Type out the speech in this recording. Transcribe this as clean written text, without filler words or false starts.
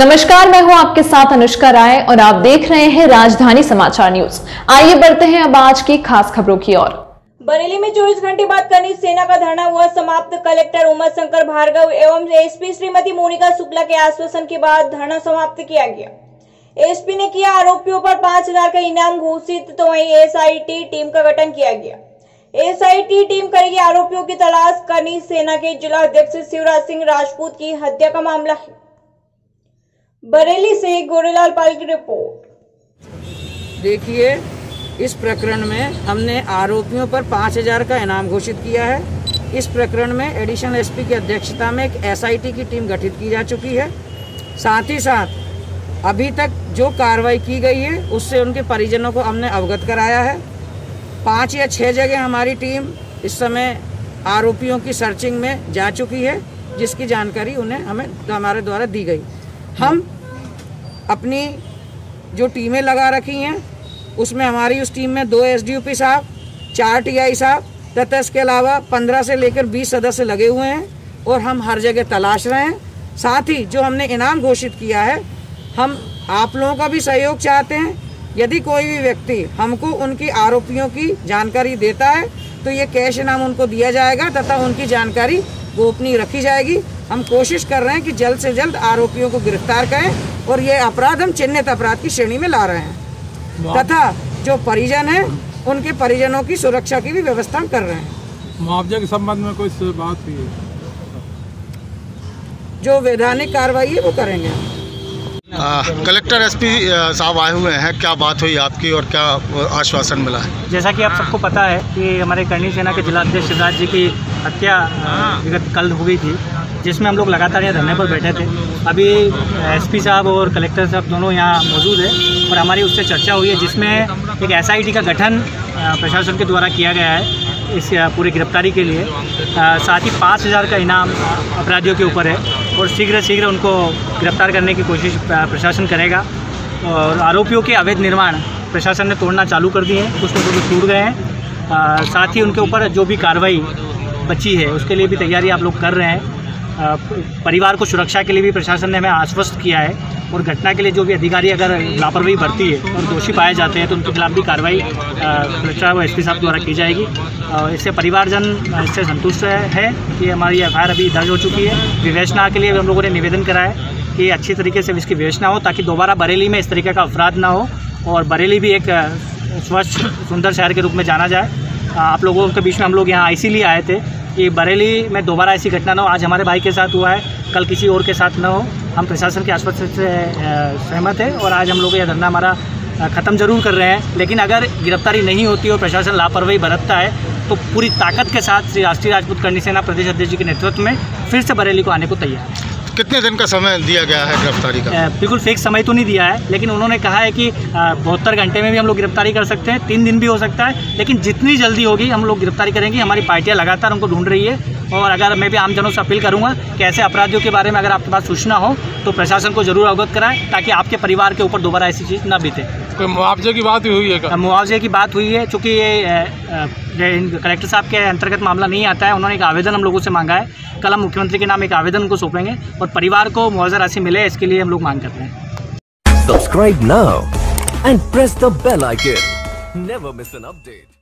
नमस्कार, मैं हूं आपके साथ अनुष्का राय और आप देख रहे हैं राजधानी समाचार न्यूज। आइए बढ़ते हैं अब आज की खास खबरों की ओर। बरेली में 24 घंटे बाद खनिज सेना का धरना हुआ समाप्त। कलेक्टर उमाशंकर भार्गव एवं एसपी श्रीमती मोनिका शुक्ला के आश्वासन के बाद धरना समाप्त किया गया। एसपी ने किया आरोपियों पर 5000 का इनाम घोषित, तो वहीं एसआईटी टीम का गठन किया गया। एसआईटी टीम करेगी आरोपियों की तलाश। खनिज सेना के जिला अध्यक्ष शिवराज सिंह राजपूत की हत्या का मामला है। बरेली से गोरेलाल पाल की रिपोर्ट। देखिए, इस प्रकरण में हमने आरोपियों पर 5000 का इनाम घोषित किया है। इस प्रकरण में एडिशनल एसपी की अध्यक्षता में एक एसआईटी की टीम गठित की जा चुकी है। साथ ही साथ अभी तक जो कार्रवाई की गई है उससे उनके परिजनों को हमने अवगत कराया है। 5 या 6 जगह हमारी टीम इस समय आरोपियों की सर्चिंग में जा चुकी है, जिसकी जानकारी उन्हें हमारे द्वारा दी गई। हम अपनी जो टीमें लगा रखी हैं उसमें हमारी उस टीम में 2 एसडीओपी साहब, 4 टीआई साहब तथा इसके अलावा 15 से लेकर 20 सदस्य लगे हुए हैं और हम हर जगह तलाश रहे हैं। साथ ही जो हमने इनाम घोषित किया है, हम आप लोगों का भी सहयोग चाहते हैं। यदि कोई भी व्यक्ति हमको उनकी आरोपियों की जानकारी देता है तो ये कैश इनाम उनको दिया जाएगा तथा उनकी जानकारी गोपनीय रखी जाएगी। हम कोशिश कर रहे हैं कि जल्द से जल्द आरोपियों को गिरफ्तार करें और ये अपराध हम चिन्हित अपराध की श्रेणी में ला रहे हैं तथा जो परिजन हैं उनके परिजनों की सुरक्षा की भी व्यवस्था कर रहे हैं। मुआवजे के संबंध में कोई बात हुई है? जो वैधानिक कार्रवाई है वो करेंगे। कलेक्टर एसपी साहब आए हुए हैं, क्या बात हुई आपकी और क्या आश्वासन मिला है? जैसा कि आप सबको पता है कि हमारे खनिज सेना के जिला अध्यक्ष शिवराज जी की हत्या विगत कल हो गई थी, जिसमें हम लोग लगातार यहाँ धरने पर बैठे थे। अभी एसपी साहब और कलेक्टर साहब दोनों यहाँ मौजूद हैं और हमारी उससे चर्चा हुई है, जिसमें एक एसआईटी का गठन प्रशासन के द्वारा किया गया है इस पूरी गिरफ्तारी के लिए। साथ ही 5000 का इनाम अपराधियों के ऊपर है और शीघ्र उनको गिरफ्तार करने की कोशिश प्रशासन करेगा। और आरोपियों के अवैध निर्माण प्रशासन ने तोड़ना चालू कर दिए हैं, कुछ तो टूट गए हैं। साथ ही उनके ऊपर जो भी कार्रवाई बची है उसके लिए भी तैयारी आप लोग कर रहे हैं। परिवार को सुरक्षा के लिए भी प्रशासन ने हमें आश्वस्त किया है और घटना के लिए जो भी अधिकारी अगर लापरवाही बरती है और दोषी पाए जाते हैं तो उनके खिलाफ भी कार्रवाई कलेक्टर व एसपी साहब द्वारा की जाएगी। इससे परिवारजन इससे संतुष्ट है कि हमारी एफआईआर अभी दर्ज हो चुकी है। विवेचना के लिए हम लोगों ने निवेदन करा है कि अच्छी तरीके से इसकी विवेचना हो ताकि दोबारा बरेली में इस तरीके का अपराध ना हो और बरेली भी एक स्वच्छ सुंदर शहर के रूप में जाना जाए। आप लोगों के बीच में हम लोग यहाँ इसीलिए आए थे कि बरेली में दोबारा ऐसी घटना ना हो। आज हमारे भाई के साथ हुआ है, कल किसी और के साथ ना हो। हम प्रशासन के आश्वासन से सहमत हैं और आज हम लोग यह धरना हमारा ख़त्म जरूर कर रहे हैं। लेकिन अगर गिरफ्तारी नहीं होती और प्रशासन लापरवाही बरतता है तो पूरी ताकत के साथ श्री राष्ट्रीय राजपूत खनिज सेना प्रदेश अध्यक्ष जी के नेतृत्व में फिर से बरेली को आने को तैयार है। कितने दिन का समय दिया गया है गिरफ्तारी का? बिल्कुल फिक्स समय तो नहीं दिया है, लेकिन उन्होंने कहा है कि 72 घंटे में भी हम लोग गिरफ्तारी कर सकते हैं, 3 दिन भी हो सकता है, लेकिन जितनी जल्दी होगी हम लोग गिरफ्तारी करेंगे। हमारी पार्टियां लगातार उनको ढूंढ रही है और अगर मैं भी आम जनों से अपील करूंगा कि ऐसे अपराधियों के बारे में अगर आपके पास सूचना हो तो प्रशासन को जरूर अवगत कराएं ताकि आपके परिवार के ऊपर दोबारा ऐसी चीज़ ना बीते। कोई मुआवजे की बात हुई है? मुआवजे की बात हुई है, चूँकि ये कलेक्टर साहब के अंतर्गत मामला नहीं आता है। उन्होंने एक आवेदन हम लोगों से मांगा है, कल हम मुख्यमंत्री के नाम एक आवेदन उनको सौंपेंगे और परिवार को मुआवजा राशि मिले इसके लिए हम लोग मांग करते हैं। Subscribe now and press the bell icon, never miss an update.